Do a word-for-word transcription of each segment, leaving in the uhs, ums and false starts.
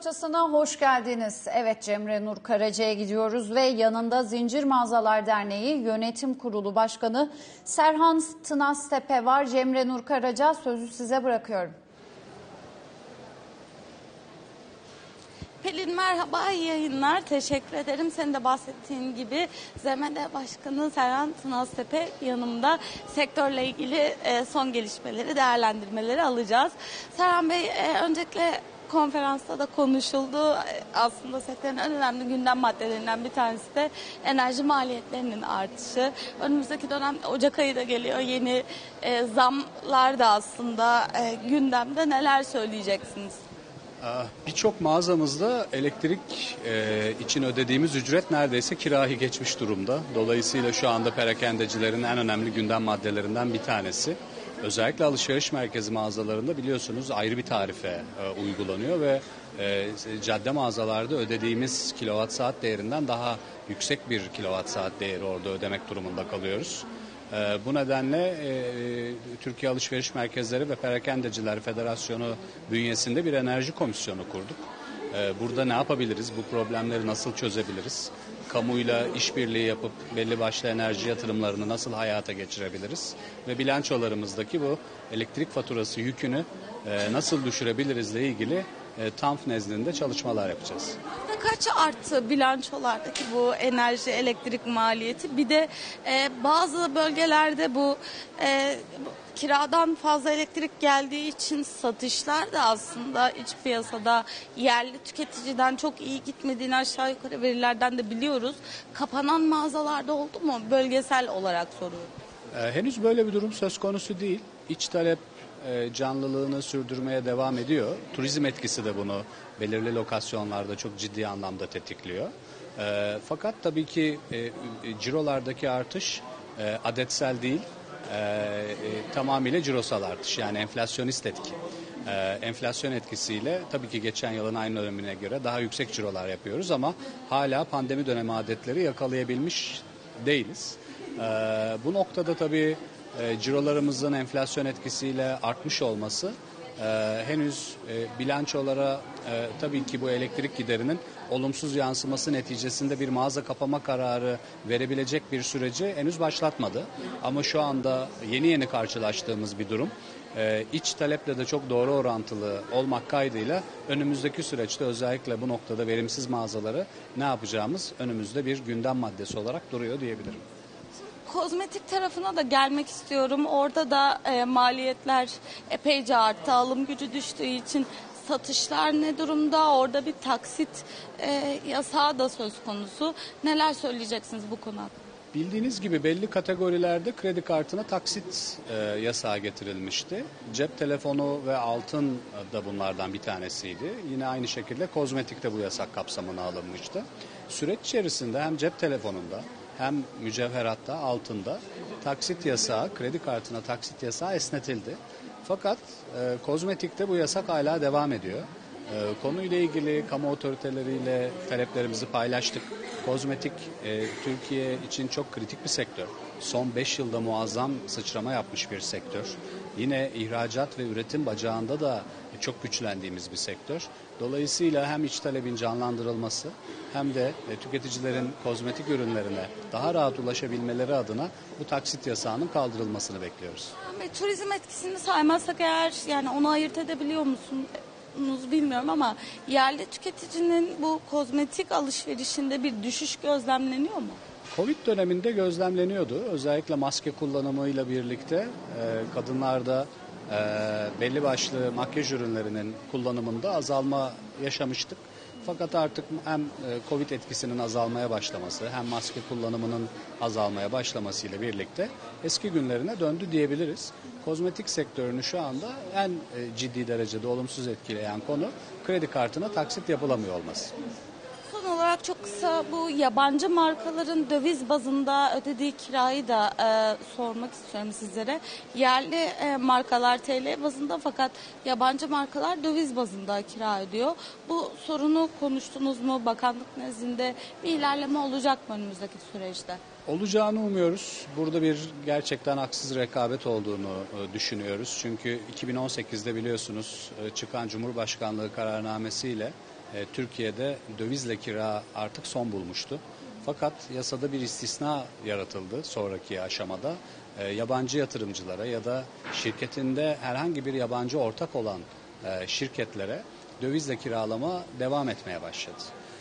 Ortasına hoş geldiniz. Evet, Cemre Nur Karaca'ya gidiyoruz ve yanında Zincir Mağazalar Derneği Yönetim Kurulu Başkanı Serhan Tınaztepe var. Cemre Nur Karaca, sözü size bırakıyorum. Pelin merhaba, iyi yayınlar. Teşekkür ederim. Senin de bahsettiğin gibi Z M D Başkanı Serhan Tınaztepe yanımda. Sektörle ilgili son gelişmeleri, değerlendirmeleri alacağız. Serhan Bey, öncelikle konferansta da konuşuldu. Aslında sektörün en önemli gündem maddelerinden bir tanesi de enerji maliyetlerinin artışı. Önümüzdeki dönem Ocak ayı da geliyor. Yeni e, zamlar da aslında e, gündemde. Neler söyleyeceksiniz? Birçok mağazamızda elektrik e, için ödediğimiz ücret neredeyse kirayı geçmiş durumda. Dolayısıyla şu anda perakendecilerin en önemli gündem maddelerinden bir tanesi. Özellikle alışveriş merkezi mağazalarında biliyorsunuz ayrı bir tarife e, uygulanıyor ve e, cadde mağazalarda ödediğimiz kilowatt saat değerinden daha yüksek bir kilowatt saat değeri orada ödemek durumunda kalıyoruz. E, bu nedenle e, Türkiye Alışveriş Merkezleri ve Perakendeciler Federasyonu bünyesinde bir enerji komisyonu kurduk. E, burada ne yapabiliriz, bu problemleri nasıl çözebiliriz? Kamuyla işbirliği yapıp belli başlı enerji yatırımlarını nasıl hayata geçirebiliriz? Ve bilançolarımızdaki bu elektrik faturası yükünü e, nasıl düşürebiliriz ile ilgili e, TANF nezdinde çalışmalar yapacağız. Kaç arttı bilançolardaki bu enerji, elektrik maliyeti? Bir de e, bazı bölgelerde bu e, kiradan fazla elektrik geldiği için satışlar da aslında iç piyasada yerli tüketiciden çok iyi gitmediğini aşağı yukarı verilerden de biliyoruz. Kapanan mağazalarda oldu mu? Bölgesel olarak soruyorum. E, henüz böyle bir durum söz konusu değil. İç talep e, canlılığını sürdürmeye devam ediyor. Turizm etkisi de bunu belirli lokasyonlarda çok ciddi anlamda tetikliyor. E, fakat tabii ki e, e, cirolardaki artış e, adetsel değil. E, e, tamamıyla cirosal artış, yani enflasyonist etki. E, enflasyon etkisiyle tabii ki geçen yılın aynı dönemine göre daha yüksek cirolar yapıyoruz ama hala pandemi dönemi adetleri yakalayabilmiş değiliz. E, bu noktada tabii e, cirolarımızın enflasyon etkisiyle artmış olması e, henüz e, bilançolara e, tabii ki bu elektrik giderinin olumsuz yansıması neticesinde bir mağaza kapama kararı verebilecek bir süreci henüz başlatmadı. Ama şu anda yeni yeni karşılaştığımız bir durum. Ee, iç taleple de çok doğru orantılı olmak kaydıyla önümüzdeki süreçte özellikle bu noktada verimsiz mağazaları ne yapacağımız önümüzde bir gündem maddesi olarak duruyor diyebilirim. Kozmetik tarafına da gelmek istiyorum. Orada da e, maliyetler epeyce arttı. Alım gücü düştüğü için satışlar ne durumda? Orada bir taksit e, yasağı da söz konusu. Neler söyleyeceksiniz bu konu hakkında? Bildiğiniz gibi belli kategorilerde kredi kartına taksit e, yasağı getirilmişti. Cep telefonu ve altın da bunlardan bir tanesiydi. Yine aynı şekilde kozmetik de bu yasak kapsamına alınmıştı. Süreç içerisinde hem cep telefonunda hem mücevheratta, altında taksit yasağı, kredi kartına taksit yasağı esnetildi. Fakat e, kozmetikte bu yasak hala devam ediyor. E, konuyla ilgili kamu otoriteleriyle taleplerimizi paylaştık. Kozmetik e, Türkiye için çok kritik bir sektör. Son beş yılda muazzam sıçrama yapmış bir sektör. Yine ihracat ve üretim bacağında da çok güçlendiğimiz bir sektör. Dolayısıyla hem iç talebin canlandırılması hem de tüketicilerin kozmetik ürünlerine daha rahat ulaşabilmeleri adına bu taksit yasağının kaldırılmasını bekliyoruz. Ve turizm etkisini saymazsak eğer, yani onu ayırt edebiliyor musunuz bilmiyorum ama yerli tüketicinin bu kozmetik alışverişinde bir düşüş gözlemleniyor mu? Covid döneminde gözlemleniyordu. Özellikle maske kullanımıyla birlikte e, kadınlarda e, belli başlı makyaj ürünlerinin kullanımında azalma yaşamıştık. Fakat artık hem e, Covid etkisinin azalmaya başlaması hem maske kullanımının azalmaya başlamasıyla birlikte eski günlerine döndü diyebiliriz. Kozmetik sektörünü şu anda en e, ciddi derecede olumsuz etkileyen konu kredi kartına taksit yapılamıyor olması. Son olarak çok kısa bu yabancı markaların döviz bazında ödediği kirayı da e, sormak istiyorum sizlere. Yerli e, markalar T L bazında fakat yabancı markalar döviz bazında kira ödüyor. Bu sorunu konuştunuz mu? Bakanlık nezdinde bir ilerleme olacak mı önümüzdeki süreçte? Olacağını umuyoruz. Burada bir gerçekten haksız rekabet olduğunu e, düşünüyoruz. Çünkü iki bin on sekizde biliyorsunuz e, çıkan Cumhurbaşkanlığı kararnamesiyle e, Türkiye'de dövizle kira artık son bulmuştu. Fakat yasada bir istisna yaratıldı sonraki aşamada. E, yabancı yatırımcılara ya da şirketinde herhangi bir yabancı ortak olan e, şirketlere dövizle kiralama devam etmeye başladı.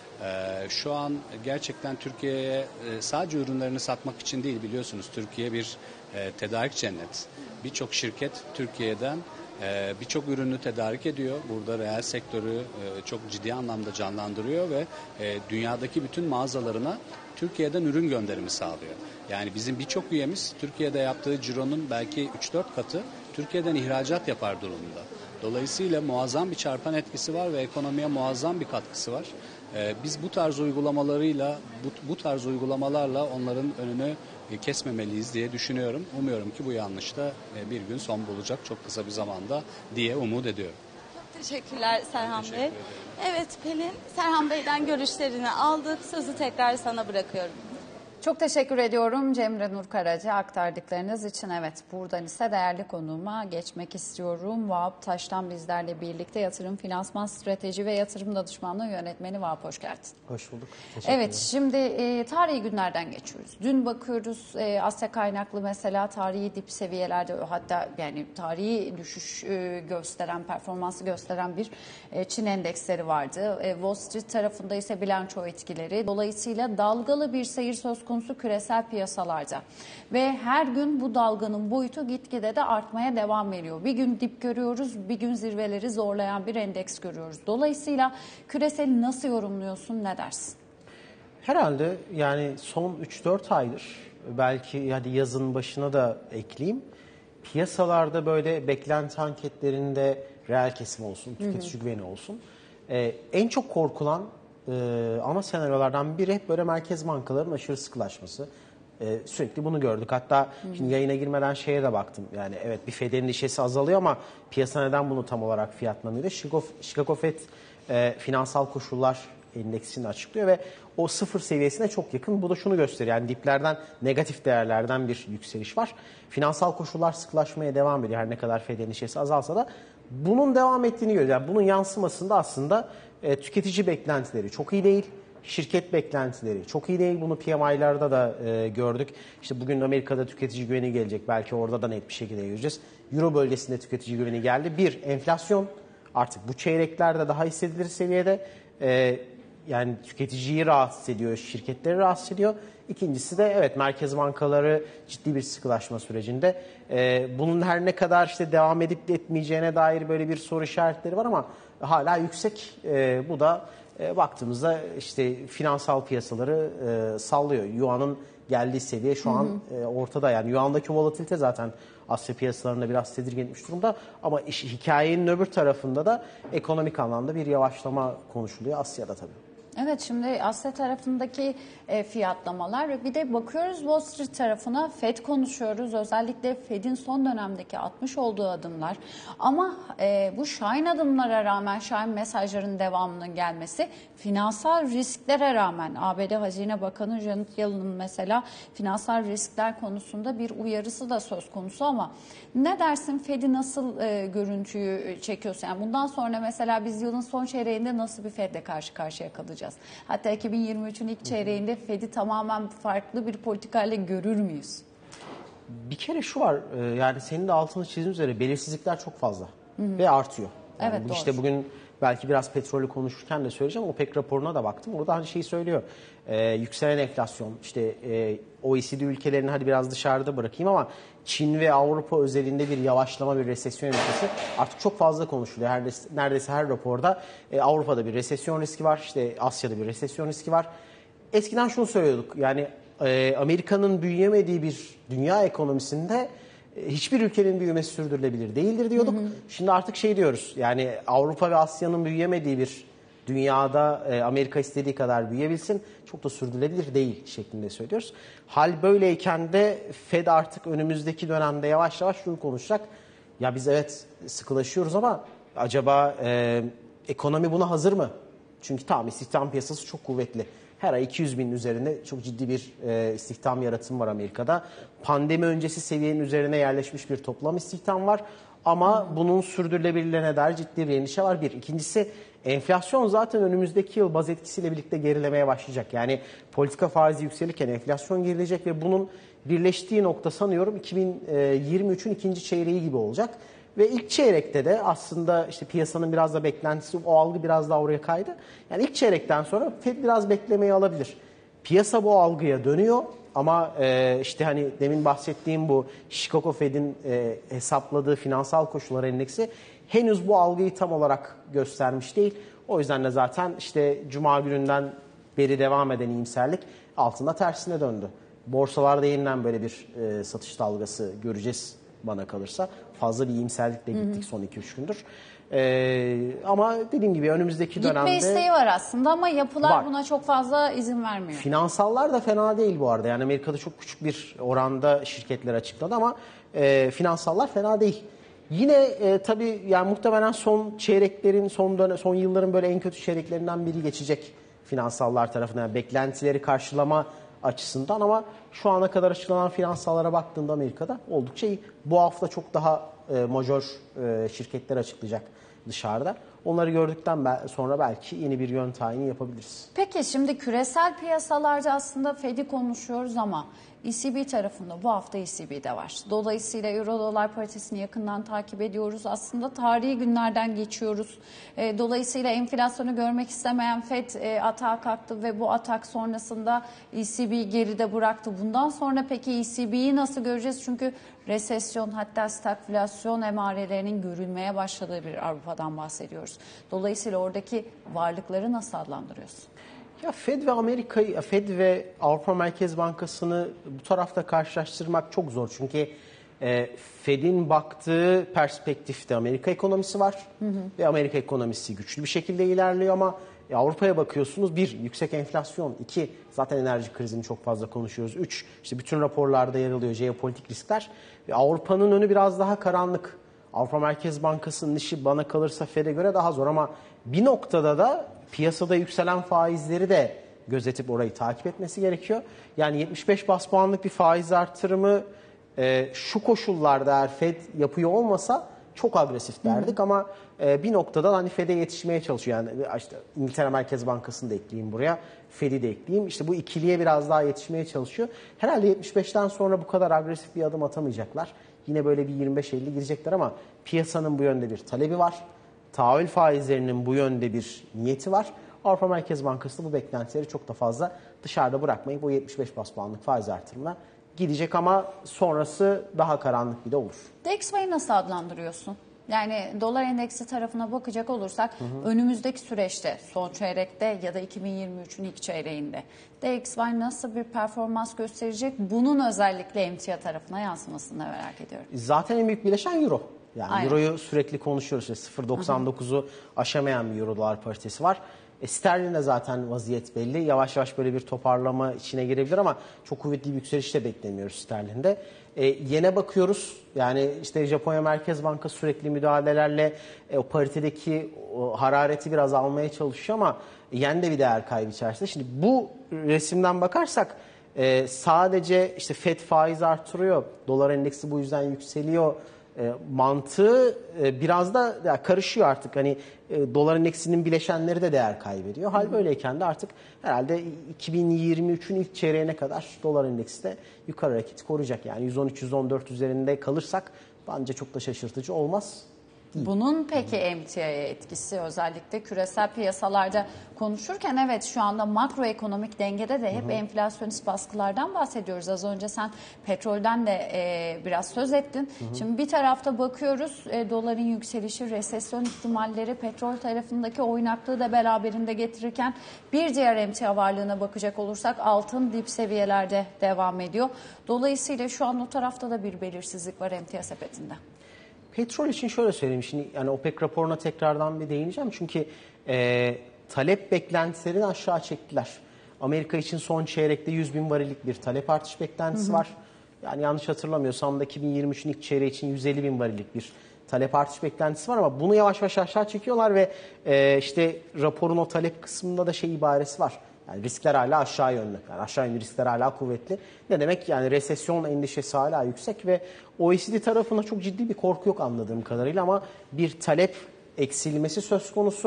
E, şu an gerçekten Türkiye'ye e, sadece ürünlerini satmak için değil, biliyorsunuz Türkiye bir e, tedarik cennet. Birçok şirket Türkiye'den e, birçok ürünü tedarik ediyor. Burada reel sektörü e, çok ciddi anlamda canlandırıyor ve e, dünyadaki bütün mağazalarına Türkiye'den ürün gönderimi sağlıyor. Yani bizim birçok üyemiz Türkiye'de yaptığı cironun belki üç dört katı Türkiye'den ihracat yapar durumunda. Dolayısıyla muazzam bir çarpan etkisi var ve ekonomiye muazzam bir katkısı var. Ee, biz bu tarz uygulamalarıyla, bu, bu tarz uygulamalarla onların önünü e, kesmemeliyiz diye düşünüyorum. Umuyorum ki bu yanlış da e, bir gün son bulacak çok kısa bir zamanda diye umut ediyorum. Çok teşekkürler Serhan Teşekkür Bey. ederim. Evet Pelin, Serhan Bey'den görüşlerini aldık. Sözü tekrar sana bırakıyorum. Çok teşekkür ediyorum Cemre Nur Karaca aktardıklarınız için. Evet, buradan ise değerli konuğuma geçmek istiyorum. Vahap Taş'tan bizlerle birlikte yatırım, finansman, strateji ve yatırım danışmanlığı yönetmeni. Vahap, hoş geldin. Hoş bulduk. Teşekkür Evet, ederim. şimdi e, tarihi günlerden geçiyoruz. Dün bakıyoruz e, Asya kaynaklı mesela tarihi dip seviyelerde, hatta yani tarihi düşüş e, gösteren, performansı gösteren bir e, Çin endeksleri vardı. E, Wall Street tarafında ise bilanço etkileri. Dolayısıyla dalgalı bir seyir söz konusu küresel piyasalarda. Ve her gün bu dalganın boyutu gitgide de artmaya devam ediyor. Bir gün dip görüyoruz, bir gün zirveleri zorlayan bir endeks görüyoruz. Dolayısıyla küreseli nasıl yorumluyorsun, ne dersin? Herhalde yani son üç dört aydır, belki hadi yazın başına da ekleyeyim, piyasalarda böyle beklenti anketlerinde reel kesim olsun, tüketici güveni olsun, e, en çok korkulan e, ana senaryolardan biri hep böyle merkez bankaların aşırı sıkılaşması. E, sürekli bunu gördük. Hatta şimdi yayına girmeden şeye de baktım. Yani evet, bir Fed'in endişesi azalıyor ama piyasa neden bunu tam olarak fiyatlamıyor? Chicago, Chicago Fed e, finansal koşullar endeksini açıklıyor ve o sıfır seviyesine çok yakın. Bu da şunu gösteriyor. Yani diplerden, negatif değerlerden bir yükseliş var. Finansal koşullar sıkılaşmaya devam ediyor. Her ne kadar Fed endişesi azalsa da bunun devam ettiğini görüyoruz. Yani bunun yansımasında aslında e, tüketici beklentileri çok iyi değil. Şirket beklentileri çok iyi değil. Bunu P M I'larda da e, gördük. İşte bugün Amerika'da tüketici güveni gelecek. Belki orada da net bir şekilde göreceğiz. Euro bölgesinde tüketici güveni geldi. Bir, enflasyon artık bu çeyreklerde daha hissedilir seviyede. E, yani tüketiciyi rahatsız ediyor, şirketleri rahatsız ediyor. İkincisi de evet, merkez bankaları ciddi bir sıkılaşma sürecinde. E, bunun her ne kadar işte devam edip etmeyeceğine dair böyle bir soru işaretleri var ama hala yüksek. E, bu da e, baktığımızda işte finansal piyasaları e, sallıyor. Yuan'ın geldiği seviye şu an e, ortada. Yani Yuan'daki volatilite zaten Asya piyasalarında biraz tedirgin etmiş durumda. Ama iş, hikayenin öbür tarafında da ekonomik anlamda bir yavaşlama konuşuluyor Asya'da tabii. Evet, şimdi Asya tarafındaki e, fiyatlamalar, bir de bakıyoruz Wall Street tarafına, Fed konuşuyoruz. Özellikle Fed'in son dönemdeki atmış olduğu adımlar. Ama e, bu şahin adımlara rağmen, şahin mesajların devamının gelmesi, finansal risklere rağmen A B D Hazine Bakanı Janet Yellen'ın mesela finansal riskler konusunda bir uyarısı da söz konusu. Ama ne dersin, Fed'i nasıl e, görüntüyü çekiyorsun? Yani bundan sonra mesela biz yılın son çeyreğinde nasıl bir Fed'le karşı karşıya kalacağız? Hatta iki bin yirmi üçün ilk çeyreğinde Fed'i tamamen farklı bir politikayla görür müyüz? Bir kere şu var, yani senin de altını çizdiğin üzere belirsizlikler çok fazla Hı-hı. ve artıyor. Yani evet, bu doğru. işte bugün belki biraz petrolü konuşurken de söyleyeceğim. OPEC raporuna da baktım. Orada hani şeyi söylüyor. Ee, yükselen enflasyon, işte e, O E C D ülkelerini hadi biraz dışarıda bırakayım ama Çin ve Avrupa özelinde bir yavaşlama, bir resesyon endişesi artık çok fazla konuşuluyor. Her, neredeyse her raporda e, Avrupa'da bir resesyon riski var, işte Asya'da bir resesyon riski var. Eskiden şunu söylüyorduk, yani e, Amerika'nın büyüyemediği bir dünya ekonomisinde e, hiçbir ülkenin büyümesi sürdürülebilir değildir diyorduk. Hı hı. Şimdi artık şey diyoruz, yani Avrupa ve Asya'nın büyüyemediği bir dünyada e, Amerika istediği kadar büyüyebilsin, çok da sürdürülebilir değil şeklinde söylüyoruz. Hal böyleyken de Fed artık önümüzdeki dönemde yavaş yavaş şunu konuşacak. Ya biz evet sıkılaşıyoruz ama acaba e, ekonomi buna hazır mı? Çünkü tamam, istihdam piyasası çok kuvvetli. Her ay iki yüz binin üzerinde çok ciddi bir e, istihdam yaratımı var Amerika'da. Pandemi öncesi seviyenin üzerine yerleşmiş bir toplam istihdam var. Ama bunun sürdürülebilirliğine dair ciddi bir endişe var. Bir. İkincisi, Enflasyon zaten önümüzdeki yıl baz etkisiyle birlikte gerilemeye başlayacak. Yani politika faizi yükselirken enflasyon gerilecek ve bunun birleştiği nokta sanıyorum iki bin yirmi üçün ikinci çeyreği gibi olacak. Ve ilk çeyrekte de aslında işte piyasanın biraz da beklentisi, o algı biraz daha oraya kaydı. Yani ilk çeyrekten sonra Fed biraz beklemeyi alabilir. Piyasa bu algıya dönüyor ama e, işte hani demin bahsettiğim bu Chicago Fed'in e, hesapladığı finansal koşullar endeksi henüz bu algıyı tam olarak göstermiş değil. O yüzden de zaten işte Cuma gününden beri devam eden iyimserlik altında tersine döndü. Borsalarda yeniden böyle bir e, satış dalgası göreceğiz bana kalırsa. Fazla bir iyimserlikle gittik, hı hı, son iki üç gündür. Ee, ama dediğim gibi önümüzdeki Gitme dönemde... Gitme isteği var aslında ama yapılar var. Buna çok fazla izin vermiyor. Finansallar da fena değil bu arada. Yani Amerika'da çok küçük bir oranda şirketler açıkladı ama e, finansallar fena değil. Yine e, tabii yani muhtemelen son çeyreklerin, son dönem, son yılların böyle en kötü çeyreklerinden biri geçecek finansallar tarafından. Yani beklentileri karşılama açısından ama şu ana kadar açıklanan finansallara baktığında Amerika'da oldukça iyi. Bu hafta çok daha e, majör e, şirketler açıklayacak dışarıda. Onları gördükten sonra belki yeni bir yön tayini yapabiliriz. Peki şimdi küresel piyasalarda aslında Fed'i konuşuyoruz ama E C B tarafında bu hafta E C B'de var. Dolayısıyla Euro dolar paritesini yakından takip ediyoruz. Aslında tarihi günlerden geçiyoruz. Dolayısıyla enflasyonu görmek istemeyen Fed atağa kalktı ve bu atak sonrasında E C B'yi geride bıraktı. Bundan sonra peki E C B'yi nasıl göreceğiz? Çünkü resesyon hatta stagflasyon emarelerinin görülmeye başladığı bir Avrupa'dan bahsediyoruz. Dolayısıyla oradaki varlıkları nasıl adlandırıyorsun? Ya Fed ve Amerika, Fed ve Avrupa Merkez Bankası'nı bu tarafta karşılaştırmak çok zor. Çünkü e, Fed'in baktığı perspektifte Amerika ekonomisi var, hı hı, ve Amerika ekonomisi güçlü bir şekilde ilerliyor ama e, Avrupa'ya bakıyorsunuz. Bir, yüksek enflasyon. İki, zaten enerji krizini çok fazla konuşuyoruz. Üç, işte bütün raporlarda yer alıyor jeopolitik riskler. Ve Avrupa'nın önü biraz daha karanlık. Avrupa Merkez Bankası'nın işi bana kalırsa Fed'e göre daha zor ama bir noktada da piyasada yükselen faizleri de gözetip orayı takip etmesi gerekiyor. Yani yetmiş beş bas puanlık bir faiz artırımı e, şu koşullarda eğer Fed yapıyor olmasa çok agresif derdik, hı hı, ama e, bir noktada hani Fed'e yetişmeye çalışıyor. Yani işte İngiltere Merkez Bankası'nı da ekleyeyim buraya, Fed'i de ekleyeyim. İşte bu ikiliye biraz daha yetişmeye çalışıyor. Herhalde yetmiş beşten sonra bu kadar agresif bir adım atamayacaklar. Yine böyle bir yirmi beş elli girecekler ama piyasanın bu yönde bir talebi var. Tahvil faizlerinin bu yönde bir niyeti var. Avrupa Merkez Bankası bu beklentileri çok da fazla dışarıda bırakmayıp bu yetmiş beş bas puanlık faiz artırımına gidecek ama sonrası daha karanlık bir de olur. D X Y'yi nasıl adlandırıyorsun? Yani dolar endeksi tarafına bakacak olursak, hı hı, önümüzdeki süreçte son çeyrekte ya da iki bin yirmi üçün ilk çeyreğinde D X Y nasıl bir performans gösterecek? Bunun özellikle emtia tarafına yansımasını da merak ediyorum. Zaten en büyük bileşen euro. Yani aynen, euroyu sürekli konuşuyoruz. İşte sıfır virgül doksan dokuzu aşamayan bir euro dolar paritesi var. E, sterlin de zaten vaziyet belli. Yavaş yavaş böyle bir toparlama içine girebilir ama çok kuvvetli bir yükseliş de beklemiyoruz sterlinde. E, yene bakıyoruz. Yani işte Japonya Merkez Bankası sürekli müdahalelerle e, o paritedeki o harareti biraz almaya çalışıyor ama yen de bir değer kaybı içerisinde. Şimdi bu resimden bakarsak e, sadece işte Fed faiz artırıyor, dolar endeksi bu yüzden yükseliyor E, mantığı e, biraz da ya, karışıyor artık. Hani e, dolar endeksinin bileşenleri de değer kaybediyor. Hal böyleyken de artık herhalde iki bin yirmi üçün ilk çeyreğine kadar dolar endeksi de yukarı hareketi koruyacak. Yani yüz on üç yüz on dört üzerinde kalırsak bence çok da şaşırtıcı olmaz. Değil. Bunun peki emtiaya etkisi özellikle küresel piyasalarda konuşurken evet şu anda makroekonomik dengede de hep, hı hı, enflasyonist baskılardan bahsediyoruz. Az önce sen petrolden de e, biraz söz ettin. Hı hı. Şimdi bir tarafta bakıyoruz e, doların yükselişi, resesyon ihtimalleri petrol tarafındaki oynaklığı da beraberinde getirirken bir diğer emtia varlığına bakacak olursak altın dip seviyelerde devam ediyor. Dolayısıyla şu an o tarafta da bir belirsizlik var emtia sepetinde. Petrol için şöyle söyleyeyim, şimdi yani OPEC raporuna tekrardan bir değineceğim çünkü e, talep beklentilerini aşağı çektiler. Amerika için son çeyrekte yüz bin varillik bir talep artış beklentisi, hı hı, var. Yani yanlış hatırlamıyorsam da iki bin yirmi üçün ilk çeyreği için yüz elli bin varillik bir talep artış beklentisi var ama bunu yavaş yavaş aşağı çekiyorlar ve e, işte raporun o talep kısmında da şey ibaresi var. Yani riskler hala aşağı yönlü. Yani aşağı yönlü riskler hala kuvvetli. Ne demek? Yani resesyon endişesi hala yüksek ve O E C D tarafında çok ciddi bir korku yok anladığım kadarıyla ama bir talep eksilmesi söz konusu.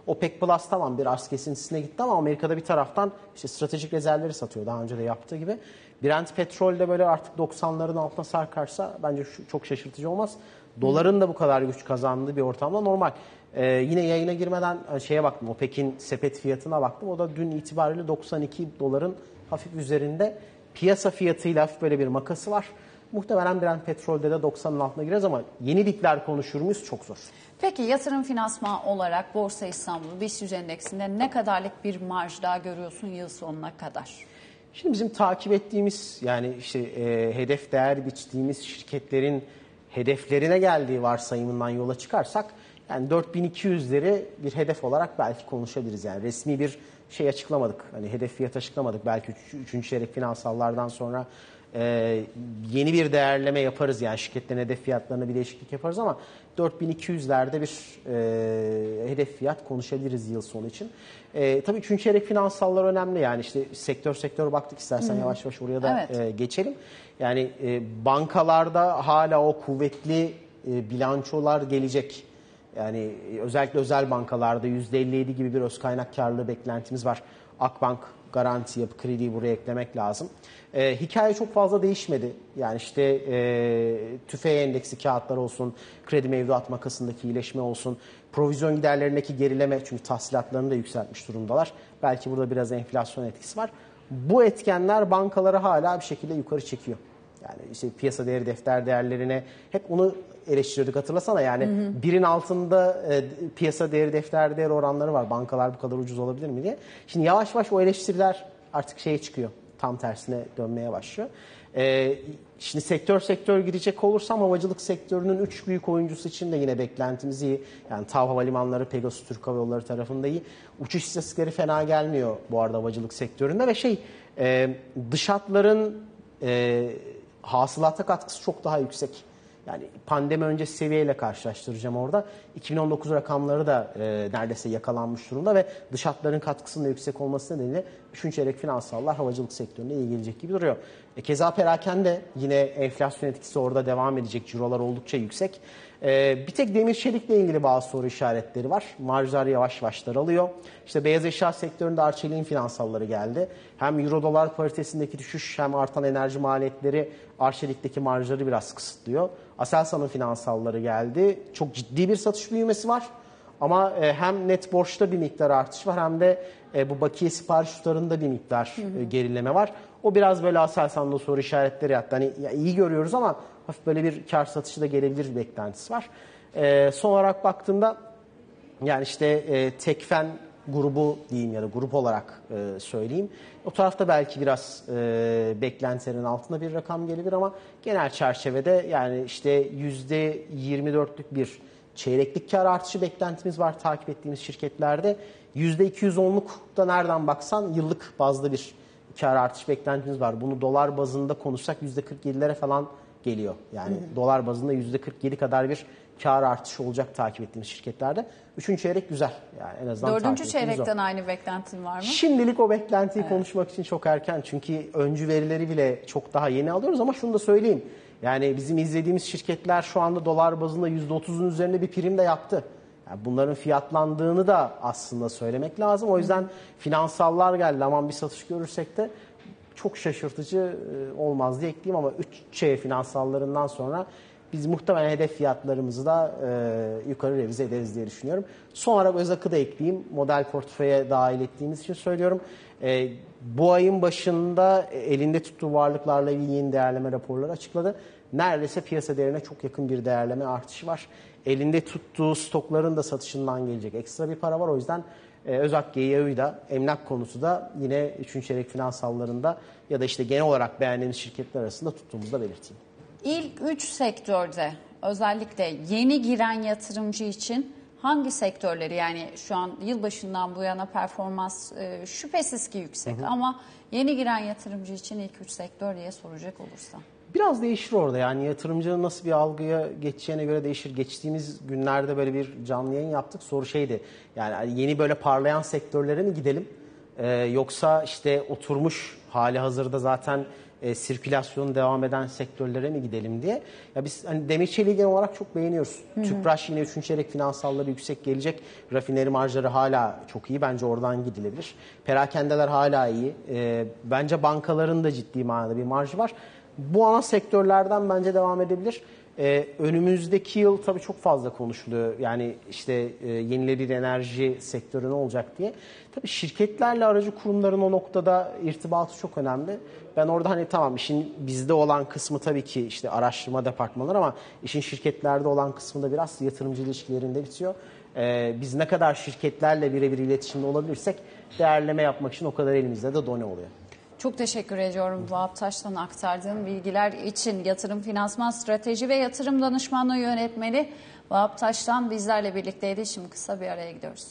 OPEC Plus tamam bir arz kesintisine gitti ama Amerika'da bir taraftan işte stratejik rezervleri satıyor daha önce de yaptığı gibi. Brent petrol de böyle artık doksanların altına sarkarsa bence şu, çok şaşırtıcı olmaz. Doların da bu kadar güç kazandığı bir ortamda normal. Ee, yine yayına girmeden şeye baktım, OPEC'in sepet fiyatına baktım. O da dün itibariyle doksan iki doların hafif üzerinde. Piyasa fiyatıyla hafif böyle bir makası var. Muhtemelen Brent petrolde de doksanın altına gireriz ama yeni dipler konuşur muyuz? Çok zor. Peki yatırım finansman olarak Borsa İstanbul BIST yüz endeksinde ne kadarlık bir marj daha görüyorsun yıl sonuna kadar? Şimdi bizim takip ettiğimiz yani işte e, hedef değer biçtiğimiz şirketlerin hedeflerine geldiği varsayımından yola çıkarsak yani dört bin iki yüzleri bir hedef olarak belki konuşabiliriz. Yani resmi bir şey açıklamadık. Hani hedef fiyat açıklamadık. Belki üç, üçüncü çeyrek finansallardan sonra e, yeni bir değerleme yaparız. Yani şirketlerin hedef fiyatlarına bir değişiklik yaparız ama dört bin iki yüzlerde bir e, hedef fiyat konuşabiliriz yıl sonu için. E, tabii üçüncü çeyrek finansallar önemli. Yani işte sektör sektör baktık, istersen hmm. yavaş yavaş oraya da evet. e, geçelim. Yani e, bankalarda hala o kuvvetli e, bilançolar gelecek. Yani özellikle özel bankalarda yüzde elli yedi gibi bir öz kaynak karlılığı beklentimiz var. Akbank, Garanti, Yapı Kredi'yi buraya eklemek lazım. Ee, hikaye çok fazla değişmedi. Yani işte e, tüfe endeksi kağıtlar olsun, kredi mevduat makasındaki iyileşme olsun, provizyon giderlerindeki gerileme, çünkü tahsilatlarını da yükseltmiş durumdalar. Belki burada biraz enflasyon etkisi var. Bu etkenler bankaları hala bir şekilde yukarı çekiyor. Yani işte piyasa değeri defter değerlerine hep onu eleştiriyorduk, hatırlasana yani hı hı. birin altında e, piyasa değeri defter değer oranları var. Bankalar bu kadar ucuz olabilir mi diye. Şimdi yavaş yavaş o eleştiriler artık şeye çıkıyor. Tam tersine dönmeye başlıyor. E, şimdi sektör sektör girecek olursam havacılık sektörünün üç büyük oyuncusu için de yine beklentimiz iyi. Yani TAV Havalimanları, Pegasus Türk Hava Yolları tarafında iyi. Uçuş istatistikleri fena gelmiyor bu arada havacılık sektöründe ve şey e, dış hatların e, hasılata katkısı çok daha yüksek. Yani pandemi öncesi seviyeyle karşılaştıracağım orada. iki bin on dokuz rakamları da e, neredeyse yakalanmış durumda ve dış hatların katkısının da yüksek olması nedeniyle üçüncü çeyrek finansallar havacılık sektörüne iyi gelecek gibi duruyor. E, keza perakende yine enflasyon etkisi orada devam edecek. Cirolar oldukça yüksek. E, bir tek demir çelikle ilgili bazı soru işaretleri var. Marjlar yavaş yavaş daralıyor. İşte beyaz eşya sektöründe Arçelik'in finansalları geldi. Hem euro dolar paritesindeki düşüş hem artan enerji maliyetleri Arçelik'teki marjları biraz kısıtlıyor. Aselsan'ın finansalları geldi. Çok ciddi bir satış büyümesi var. Ama e, hem net borçta bir miktar artış var hem de e, bu bakiye sipariş tutarında bir miktar hı hı. E, gerileme var. O biraz böyle Aselsan'da soru işaretleri yattı. Hani ya iyi görüyoruz ama hafif böyle bir kar satışı da gelebilir bir beklentisi var. E, son olarak baktığımda yani işte e, Tekfen grubu diyeyim ya da grup olarak e, söyleyeyim. O tarafta belki biraz e, beklentilerin altında bir rakam gelebilir ama genel çerçevede yani işte yüzde yirmi dörtlük bir çeyreklik kar artışı beklentimiz var takip ettiğimiz şirketlerde. yüzde iki yüz onluk da nereden baksan yıllık bazda bir kar artış beklentimiz var. Bunu dolar bazında konuşsak yüzde kırk yedilere falan geliyor. Yani hı hı. dolar bazında yüzde kırk yedi kadar bir kar artışı olacak takip ettiğimiz şirketlerde. Üçüncü çeyrek güzel. Yani en azından Dördüncü çeyrekten o. Aynı beklentin var mı? Şimdilik o beklentiyi evet. konuşmak için çok erken. Çünkü öncü verileri bile çok daha yeni alıyoruz ama şunu da söyleyeyim. Yani bizim izlediğimiz şirketler şu anda dolar bazında yüzde otuzun üzerinde bir prim de yaptı. Yani bunların fiyatlandığını da aslında söylemek lazım. O yüzden finansallar geldi. Aman bir satış görürsek de çok şaşırtıcı olmaz diye ekleyeyim ama üç çeyrek finansallarından sonra biz muhtemelen hedef fiyatlarımızı da e, yukarı revize ederiz diye düşünüyorum. Son olarak Özak'ı da ekleyeyim. Model portföye dahil ettiğimiz için söylüyorum. E, bu ayın başında elinde tuttuğu varlıklarla ilgili yeni değerleme raporları açıkladı. Neredeyse piyasa değerine çok yakın bir değerleme artışı var. Elinde tuttuğu stokların da satışından gelecek ekstra bir para var. O yüzden e, Özak G Y O'yu da emlak konusu da yine üçüncü çeyrek finansallarında ya da işte genel olarak beğendiğimiz şirketler arasında tuttuğumuzu da belirteyim. İlk üç sektörde özellikle yeni giren yatırımcı için hangi sektörleri, yani şu an yılbaşından bu yana performans e, şüphesiz ki yüksek hı hı. ama yeni giren yatırımcı için ilk üç sektör diye soracak olursam? Biraz değişir orada, yani yatırımcının nasıl bir algıya geçeceğine göre değişir. Geçtiğimiz günlerde böyle bir canlı yayın yaptık. Soru şeydi, yani yeni böyle parlayan sektörlere mi gidelim? Ee, yoksa işte oturmuş hali hazırda zaten e, sirkülasyonu devam eden sektörlere mi gidelim diye. Ya biz hani demir çeliği genel olarak çok beğeniyoruz. Hı hı. Tüpraş yine üçüncü çeyrek finansalları yüksek gelecek. Rafineri marjları hala çok iyi. Bence oradan gidilebilir. Perakendeler hala iyi. E, bence bankaların da ciddi manada bir marjı var. Bu ana sektörlerden bence devam edebilir. Ee, önümüzdeki yıl tabii çok fazla konuşuluyor. Yani işte e, yenilenebilir enerji sektörü ne olacak diye. Tabii şirketlerle aracı kurumların o noktada irtibatı çok önemli. Ben orada hani tamam işin bizde olan kısmı tabii ki işte araştırma departmanları ama işin şirketlerde olan kısmı da biraz yatırımcı ilişkilerinde bitiyor. Ee, biz ne kadar şirketlerle birebir iletişimde olabilirsek değerleme yapmak için o kadar elimizde de done oluyor. Çok teşekkür ediyorum Vahap Taş'tan aktardığım bilgiler için. Yatırım Finansman Strateji ve Yatırım Danışmanlığı Yönetmeni Vahap Taş'tan bizlerle birlikteydi. Şimdi kısa bir araya gidiyoruz.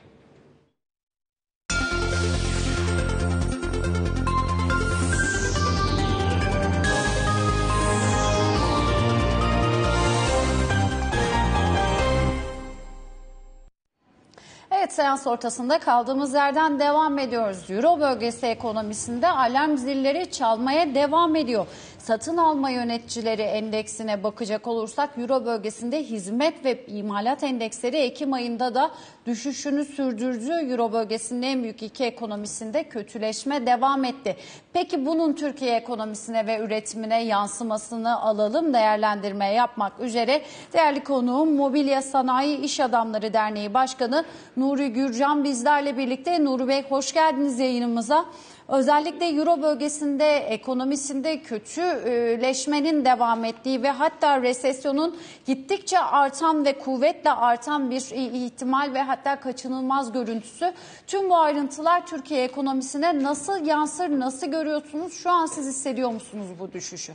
Evet, seans ortasında kaldığımız yerden devam ediyoruz. Euro bölgesi ekonomisinde alarm zilleri çalmaya devam ediyor. Satın alma yöneticileri endeksine bakacak olursak Euro bölgesinde hizmet ve imalat endeksleri Ekim ayında da düşüşünü sürdürdü. Euro bölgesinin en büyük iki ekonomisinde kötüleşme devam etti. Peki bunun Türkiye ekonomisine ve üretimine yansımasını alalım. Değerlendirme yapmak üzere değerli konuğum Mobilya Sanayi İş Adamları Derneği Başkanı Nuri Gürcan bizlerle birlikte. Nuri Bey, hoş geldiniz yayınımıza. Özellikle Euro bölgesinde ekonomisinde kötüleşmenin devam ettiği ve hatta resesyonun gittikçe artan ve kuvvetle artan bir ihtimal ve hatta kaçınılmaz görüntüsü. Tüm bu ayrıntılar Türkiye ekonomisine nasıl yansır, nasıl görüyorsunuz? Şu an siz hissediyor musunuz bu düşüşü?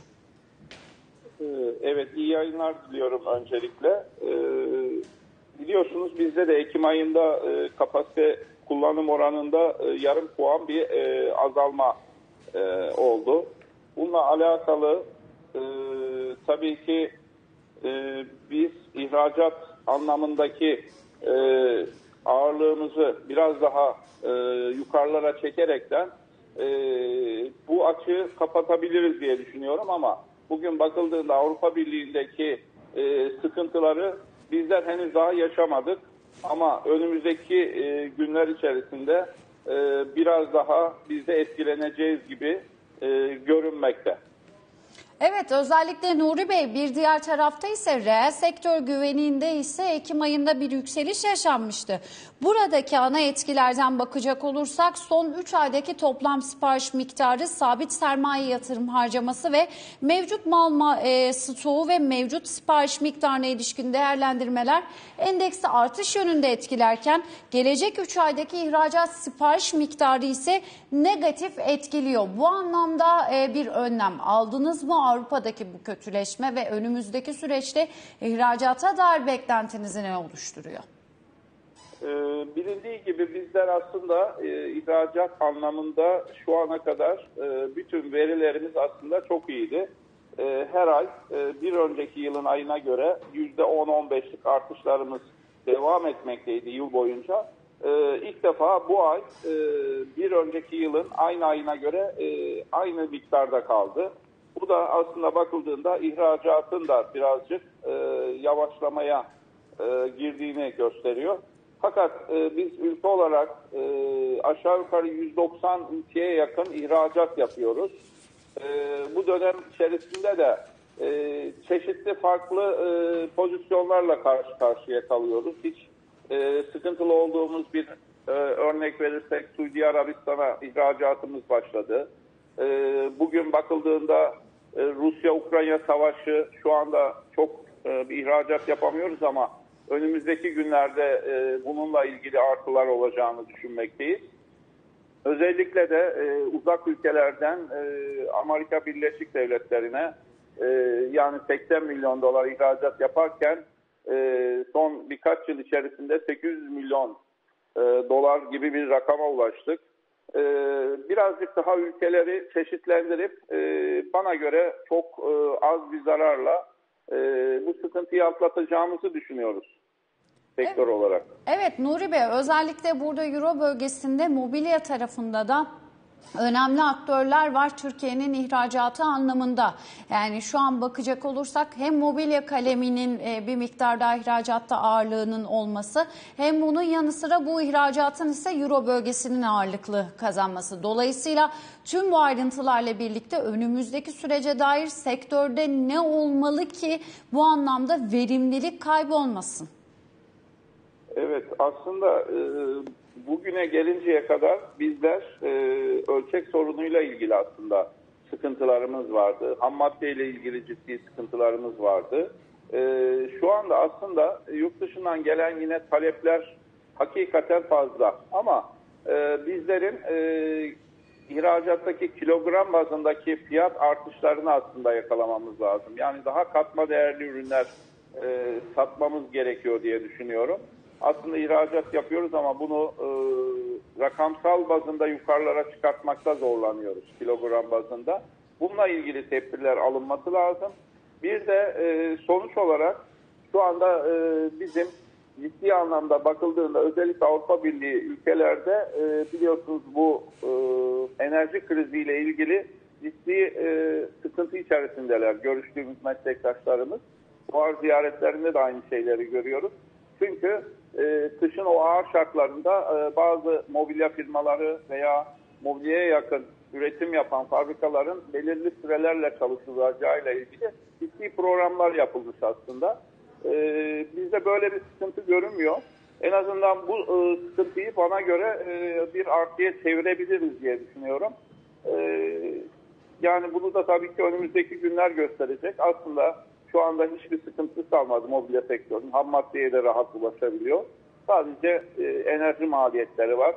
Evet, iyi yayınlar diliyorum öncelikle. Biliyorsunuz bizde de Ekim ayında kapasite kullanım oranında e, yarım puan bir e, azalma e, oldu. Bununla alakalı e, tabii ki e, biz ihracat anlamındaki e, ağırlığımızı biraz daha e, yukarılara çekerekten e, bu açığı kapatabiliriz diye düşünüyorum ama bugün bakıldığında Avrupa Birliği'ndeki e, sıkıntıları bizler henüz daha yaşamadık. Ama önümüzdeki e, günler içerisinde e, biraz daha biz de etkileneceğiz gibi e, görünmekte. Evet, özellikle Nuri Bey, bir diğer tarafta ise reel sektör güveninde ise Ekim ayında bir yükseliş yaşanmıştı. Buradaki ana etkilerden bakacak olursak son üç aydaki toplam sipariş miktarı, sabit sermaye yatırım harcaması ve mevcut mal e, stoğu ve mevcut sipariş miktarına ilişkin değerlendirmeler endeksi artış yönünde etkilerken gelecek üç aydaki ihracat sipariş miktarı ise negatif etkiliyor. Bu anlamda e, bir önlem aldınız mı? Avrupa'daki bu kötüleşme ve önümüzdeki süreçte ihracata dair beklentinizi ne oluşturuyor? Ee, bilindiği gibi bizler aslında e, ihracat anlamında şu ana kadar e, bütün verilerimiz aslında çok iyiydi. E, her ay e, bir önceki yılın ayına göre yüzde on on beşlik artışlarımız devam etmekteydi yıl boyunca. E, ilk defa bu ay e, bir önceki yılın aynı ayına göre e, aynı miktarda kaldı. Bu da aslında bakıldığında ihracatın da birazcık e, yavaşlamaya e, girdiğini gösteriyor. Fakat e, biz ülke olarak e, aşağı yukarı yüz doksan ülkeye yakın ihracat yapıyoruz. E, bu dönem içerisinde de e, çeşitli farklı e, pozisyonlarla karşı karşıya kalıyoruz. Hiç e, sıkıntılı olduğumuz bir e, örnek verirsek Suudi Arabistan'a ihracatımız başladı. E, bugün bakıldığında e, Rusya-Ukrayna savaşı şu anda çok e, bir ihracat yapamıyoruz ama önümüzdeki günlerde e, bununla ilgili artılar olacağını düşünmekteyiz. Özellikle de e, uzak ülkelerden e, Amerika Birleşik Devletleri'ne e, yani seksen milyon dolar ihracat yaparken e, son birkaç yıl içerisinde sekiz yüz milyon e, dolar gibi bir rakama ulaştık. E, birazcık daha ülkeleri çeşitlendirip e, bana göre çok e, az bir zararla e, bu sıkıntıyı atlatacağımızı düşünüyoruz sektör evet. olarak. Evet Nuri Bey, özellikle burada Euro bölgesinde mobilya tarafında da önemli aktörler var Türkiye'nin ihracatı anlamında. Yani şu an bakacak olursak hem mobilya kaleminin bir miktarda ihracatta ağırlığının olması, hem bunun yanı sıra bu ihracatın ise Euro bölgesinin ağırlıklı kazanması. Dolayısıyla tüm bu ayrıntılarla birlikte önümüzdeki sürece dair sektörde ne olmalı ki bu anlamda verimlilik kaybolmasın? Evet, aslında e, bugüne gelinceye kadar bizler e, ölçek sorunuyla ilgili aslında sıkıntılarımız vardı. Ham maddeyle ilgili ciddi sıkıntılarımız vardı. E, şu anda aslında yurt dışından gelen yine talepler hakikaten fazla. Ama e, bizlerin e, ihracattaki kilogram bazındaki fiyat artışlarını aslında yakalamamız lazım. Yani daha katma değerli ürünler e, satmamız gerekiyor diye düşünüyorum. Aslında ihracat yapıyoruz ama bunu e, rakamsal bazında yukarılara çıkartmakta zorlanıyoruz kilogram bazında. Bununla ilgili tedbirler alınması lazım. Bir de e, sonuç olarak şu anda e, bizim ciddi anlamda bakıldığında özellikle Avrupa Birliği ülkelerde e, biliyorsunuz bu e, enerji kriziyle ilgili ciddi e, sıkıntı içerisindeler. Görüştüğümüz meslektaşlarımız. Fuar ziyaretlerinde de aynı şeyleri görüyoruz. Çünkü e, kışın o ağır şartlarında e, bazı mobilya firmaları veya mobilyaya yakın üretim yapan fabrikaların belirli sürelerle çalışılacağıyla ilgili ciddi programlar yapılmış aslında. E, bizde böyle bir sıkıntı görünmüyor. En azından bu e, sıkıntıyı bana göre e, bir artıya çevirebiliriz diye düşünüyorum. E, yani bunu da tabii ki önümüzdeki günler gösterecek. Aslında şu anda hiçbir sıkıntı kalmadı mobilya sektörünün. Ham maddeye de rahat ulaşabiliyor. Sadece e, enerji maliyetleri var.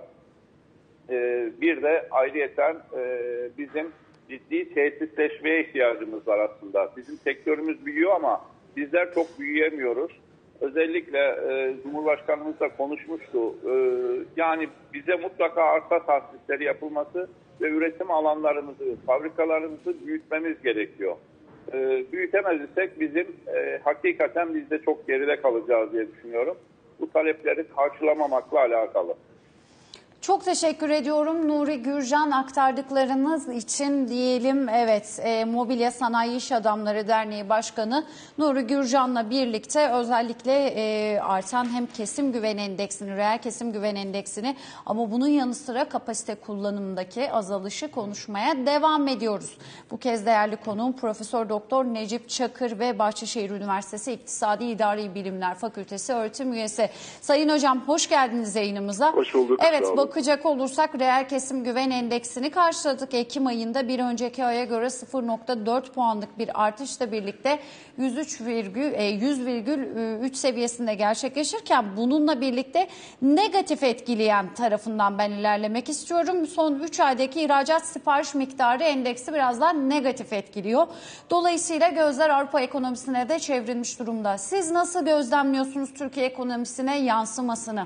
E, bir de ayrıyeten e, bizim ciddi tesisleşmeye ihtiyacımız var aslında. Bizim sektörümüz büyüyor ama bizler çok büyüyemiyoruz. Özellikle e, Cumhurbaşkanımızla konuşmuştu. E, yani bize mutlaka arsa tahsisleri yapılması ve üretim alanlarımızı, fabrikalarımızı büyütmemiz gerekiyor. E, büyütemez isek bizim e, hakikaten biz de çok geride kalacağız diye düşünüyorum. Bu talepleri karşılamamakla alakalı. Çok teşekkür ediyorum Nuri Gürcan, aktardıklarınız için diyelim. Evet, e, Mobilya Sanayi İş Adamları Derneği Başkanı Nuri Gürcan'la birlikte özellikle e, artan hem kesim güven endeksini, reel kesim güven endeksini ama bunun yanı sıra kapasite kullanımındaki azalışı konuşmaya devam ediyoruz. Bu kez değerli konuğum Profesör Doktor Necip Çakır ve Bahçeşehir Üniversitesi İktisadi İdari Bilimler Fakültesi öğretim üyesi. Sayın hocam hoş geldiniz yayınımıza. Hoş bulduk. Evet, bakacak olursak reel kesim güven endeksini karşıladık. Ekim ayında bir önceki aya göre sıfır virgül dört puanlık bir artışla birlikte yüz üç virgül üç seviyesinde gerçekleşirken bununla birlikte negatif etkileyen tarafından ben ilerlemek istiyorum. Son üç aydaki ihracat sipariş miktarı endeksi biraz daha negatif etkiliyor. Dolayısıyla gözler Avrupa ekonomisine de çevrilmiş durumda. Siz nasıl gözlemliyorsunuz Türkiye ekonomisine yansımasını?